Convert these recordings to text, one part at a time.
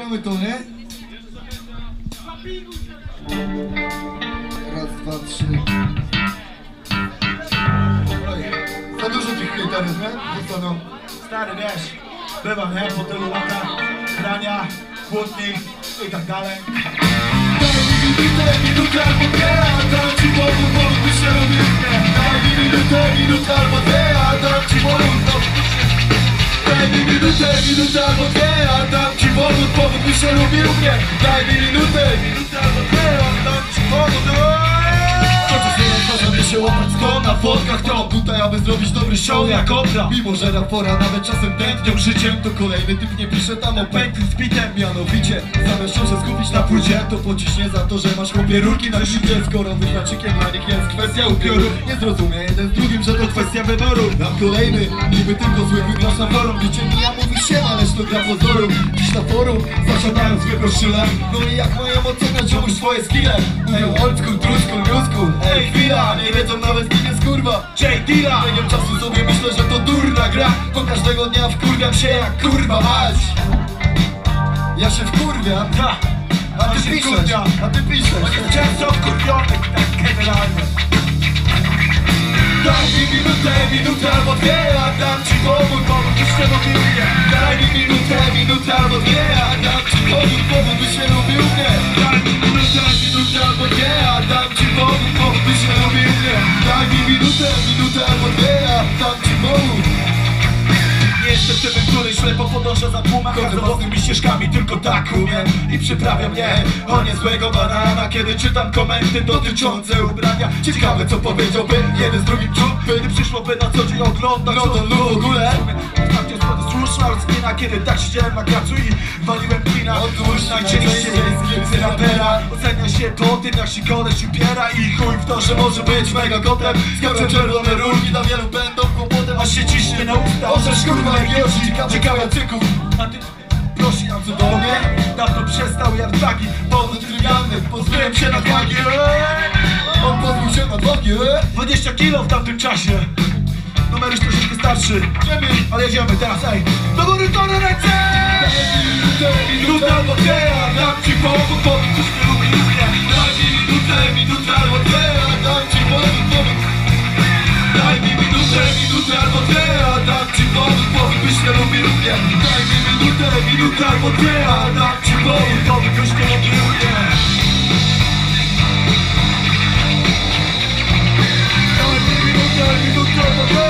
Mamy to, nie? Raz, dwa, trzy. Oj, za dużo tych hejterów, nie? Zostaną. Stary, wiesz, bywa, nie? Po tylu latach grania, kłótni i tak dalej. Daj mi minutę albo dwie, a dam ci powód, by się robił mnie. Daj mi minutę albo dwie, a dam ci powód, daj mi minutę albo dwie, a dam ci powód, by się lubił mnie. Daj mi minutę albo dwie, a dam ci powód. Żeby się łapać to na fotkach, to tutaj, aby zrobić dobry show jak Opra. Mimo że rapora nawet czasem tętnią życiem, to kolejny typ nie pisze tam o pękli z bitem. Mianowicie, zamiast się skupić na płycie, to pociśnie za to, że masz chłopie rurki na życie. Skoro wyznaczykiem dla nich jest kwestia upioru, nie zrozumie jeden z drugim, że to kwestia wyboru. Dam kolejny, niby tylko zły wygrasz na forum. Wiecie, mija mówi się, ależ to gra pozoru. Dziś na forum zasiadają złe koszyle. No i jak mają oceniać czemuś swoje skille? Mówią old school, true school, new school. Ej, chwila, nie wiedzą nawet kim jest kurwa J-Dilla. Biegiem czasu sobie myślę, że to durna gra, bo każdego dnia wkurwiam się jak kurwa mać. Ja się wkurwiam, a ty piszesz. On jest często wkurwiony, tak generalnie. Daj mi minutę albo dwie, a dam ci powód, by się lubił mnie. Daj mi minutę albo dwie, a dam ci powód, by się lubił mnie. Daj mi minutę albo dwie, a dam ci powód, by się lubił mnie. Daj mi minutę albo dwie, a dam ci powód. Nie jestem typem, który ślepo podąża za tłumach, chodzę własnymi ścieżkami, tylko tak umiem. I przyprawia mnie o niezłego banana, kiedy czytam komenty dotyczące ubrania. Ciekawe co powiedziałby jeden z drugim czupy, gdy przyszłoby na co dzień oglądać London w ogóle. Ostatnio słuszna rozkmina, kiedy tak siedziałem na kacu i waliłem klina. Otóż najczęściej z rapera ocenia się po tym, jak się koleś upiera. I chuj w to, że może być mega kotem. Skaczą czerwone rurki, dla wielu będą kłopotem, aż się ciśnie na usta. Orzesz kurwa jak Yoshi, ciekawe cyków. A ty prosi, a co do mnie? Dawno przestał jartaki, Powód trywialny, pozbyłem się nadwagi. On pozbył się nadwagi. 20 kilo w tamtym czasie. Numer już troszeczkę starszy, ale jedziemy teraz, ej. Do góry to na ręce! Minutę albo dwie, a dam ci powód, byś nie lubił mnie. Daj mi minutę albo dwie, a dam ci powód. Daj mi minutę albo dwie, a dam ci powód, byś nie lubił mnie. Daj mi minutę albo dwie, a dam ci powód, byś nie lubił mnie. Daj mi minutę albo dwie.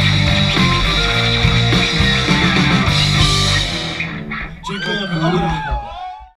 Dziękujemy.